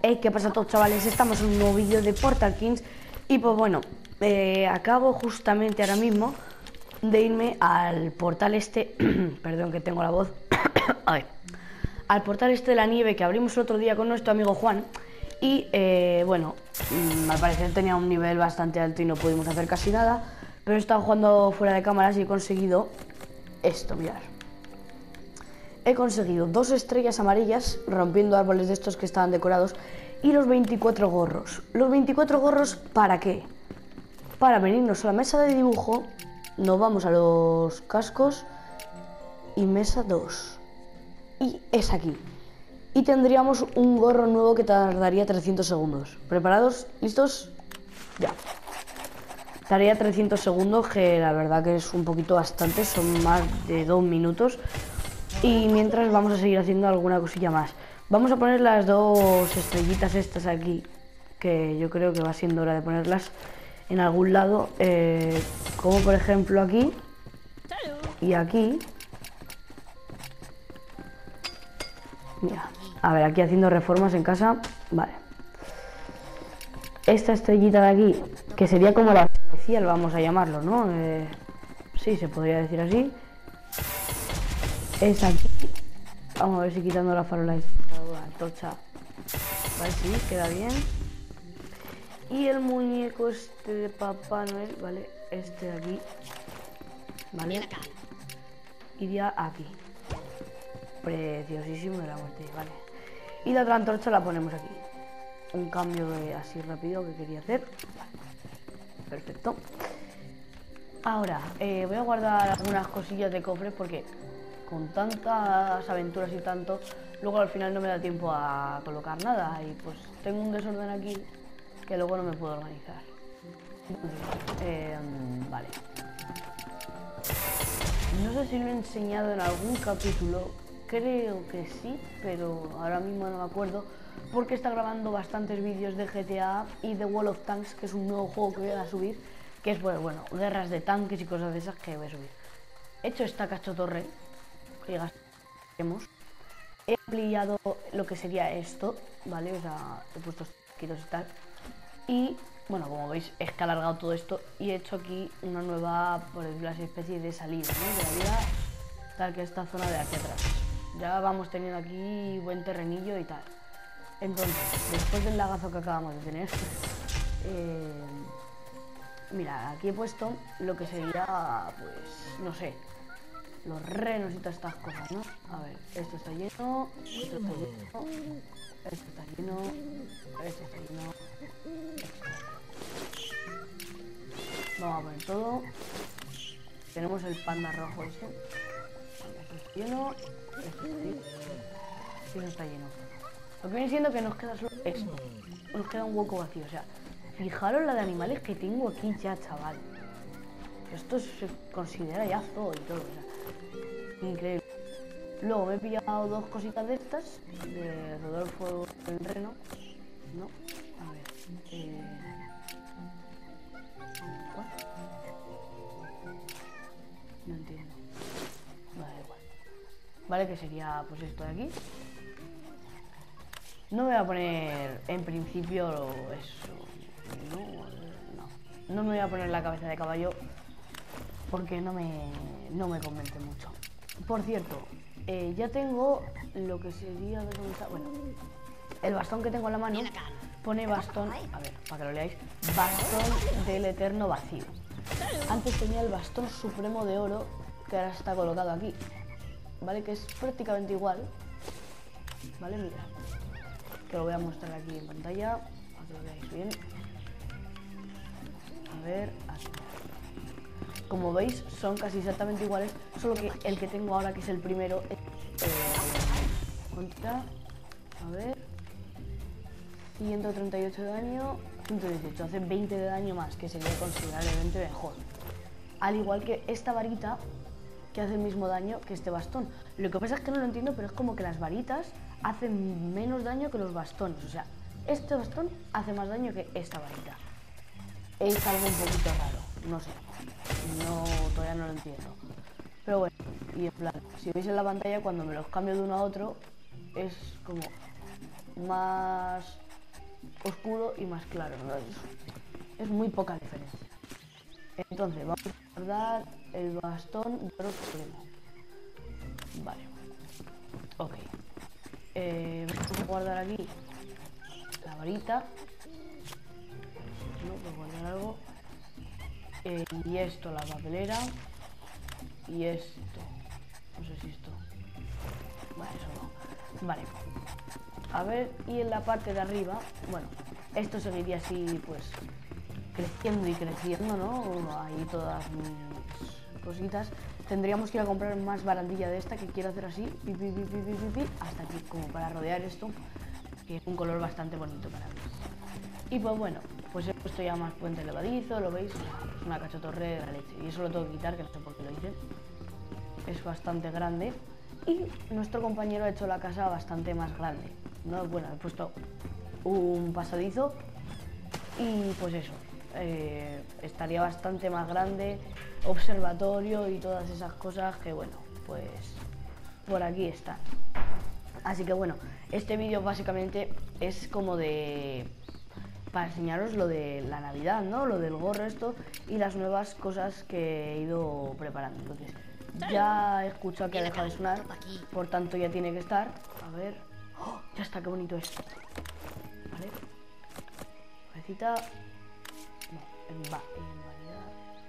Hey, ¿qué pasa a todos, chavales? Estamos en un nuevo vídeo de Portal Kings. Y pues bueno, acabo justamente ahora mismo de irme al portal este. Perdón que tengo la voz. A ver, al portal este de la nieve que abrimos el otro día con nuestro amigo Juan. Y bueno, al parecer tenía un nivel bastante alto y no pudimos hacer casi nada. Pero he estado jugando fuera de cámaras y he conseguido esto, mirad. He conseguido 2 estrellas amarillas rompiendo árboles de estos que estaban decorados y los 24 gorros. ¿Los 24 gorros para qué? Para venirnos a la mesa de dibujo, nos vamos a los cascos y mesa 2. Y es aquí. Y tendríamos un gorro nuevo que tardaría 300 segundos. ¿Preparados? ¿Listos? Ya. Tardaría 300 segundos, que la verdad que es un poquito bastante, son más de 2 minutos. Y mientras vamos a seguir haciendo alguna cosilla más. Vamos a poner las 2 estrellitas estas aquí, que yo creo que va siendo hora de ponerlas en algún lado, como por ejemplo aquí y aquí. Mira, a ver, aquí haciendo reformas en casa. Vale. Esta estrellita de aquí, que sería como la especial, vamos a llamarlo, ¿no? Sí, se podría decir así. Es aquí. Vamos a ver si quitando la farola la antorcha. Vale, sí, queda bien. Y el muñeco este de Papá Noel, vale, este de aquí. Vale. Iría aquí. Preciosísimo de la muerte, vale. Y la otra antorcha la ponemos aquí. Un cambio de así rápido que quería hacer. Vale. Perfecto. Ahora, voy a guardar algunas cosillas de cofres porque con tantas aventuras y tanto, luego al final no me da tiempo a colocar nada y pues tengo un desorden aquí que luego no me puedo organizar. Vale. No sé si lo he enseñado en algún capítulo, creo que sí, pero ahora mismo no me acuerdo porque está grabando bastantes vídeos de GTA y de World of Tanks, que es un nuevo juego que voy a subir, que es pues, bueno, guerras de tanques y cosas de esas que voy a subir. He hecho esta cachotorre. He ampliado lo que sería esto, ¿vale? O sea, he puesto quitos y tal. Y, bueno, como veis, he alargado todo esto y he hecho aquí una nueva, por decirlo así, especie de salida, ¿no? De la vida, tal que esta zona de aquí atrás. Ya vamos teniendo aquí buen terrenillo y tal. Entonces, después del lagazo que acabamos de tener, mira, aquí he puesto lo que sería, pues, no sé, los renos y todas estas cosas, ¿no? A ver, esto está lleno, esto está lleno, esto está lleno, esto está lleno. Vamos a poner todo. Tenemos el panda rojo este. Esto está lleno, esto está lleno, y esto está lleno. Lo que viene siendo que nos queda solo esto. Nos queda un hueco vacío, o sea, fijaros la de animales que tengo aquí ya, chaval. Esto se considera ya zoo y todo, o sea, increíble. Luego me he pillado 2 cositas de estas, de Rodolfo el Reno, ¿no? A ver, ¿cuál? No entiendo. Vale, igual. Vale, que sería pues esto de aquí. No me voy a poner en principio eso, no me voy a poner la cabeza de caballo porque no me convence mucho. Por cierto, ya tengo lo que sería, a ver dónde está, bueno, el bastón que tengo en la mano pone bastón, a ver, para que lo leáis, bastón del eterno vacío. Antes tenía el bastón supremo de oro, que ahora está colocado aquí, ¿vale? Que es prácticamente igual, ¿vale? Mira, que lo voy a mostrar aquí en pantalla, para que lo veáis bien. A ver, aquí. Como veis, son casi exactamente iguales, solo que el que tengo ahora, que es el primero, contra, a ver, 138 de daño, 118, hace 20 de daño más, que sería considerablemente mejor. Al igual que esta varita, que hace el mismo daño que este bastón. Lo que pasa es que no lo entiendo, pero es como que las varitas hacen menos daño que los bastones. O sea, este bastón hace más daño que esta varita. Es algo un poquito raro, no sé. Todavía no lo entiendo. Pero bueno, y en plan, si veis en la pantalla, cuando me los cambio de uno a otro, es como más oscuro y más claro, ¿no? Es muy poca diferencia. Entonces vamos a guardar el bastón de oro supremo. Vale. Ok. Vamos a guardar aquí la varita. No puedo guardar algo. Y esto, la papelera. Y esto. No sé si esto. Vale, eso no. Vale. A ver, y en la parte de arriba, bueno, esto seguiría así, pues, creciendo y creciendo, ¿no? Ahí todas mis cositas. Tendríamos que ir a comprar más barandilla de esta, que quiero hacer así, hasta aquí, como para rodear esto, que es un color bastante bonito para mí. Y pues bueno, pues he puesto ya más puente levadizo, ¿lo veis? Es una cachotorre de la leche. Y eso lo tengo que quitar, que no sé por qué lo hice. Es bastante grande. Y nuestro compañero ha hecho la casa bastante más grande, ¿no? Bueno, he puesto un pasadizo y pues eso, estaría bastante más grande, observatorio y todas esas cosas que bueno, pues por aquí están. Así que bueno, este vídeo básicamente es como para enseñaros lo de la Navidad, ¿no? Lo del gorro esto y las nuevas cosas que he ido preparando. Entonces, ya he escuchado que ha dejado de sonar, por tanto ya tiene que estar. A ver. ¡Oh! Ya está, qué bonito es. Vale. Cabecita. No, en variedad.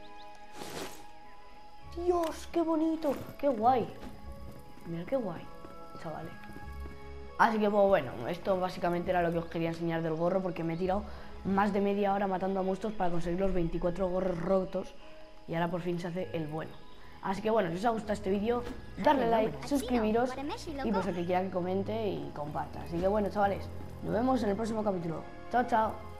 Dios, qué bonito, qué guay. Mira qué guay, chavales. Así que pues bueno, esto básicamente era lo que os quería enseñar del gorro, porque me he tirado más de media hora matando a monstruos para conseguir los 24 gorros rotos y ahora por fin se hace el bueno. Así que bueno, si os ha gustado este vídeo, darle like, suscribiros y pues el que quiera que comente y comparta. Así que bueno, chavales, nos vemos en el próximo capítulo. Chao, chao.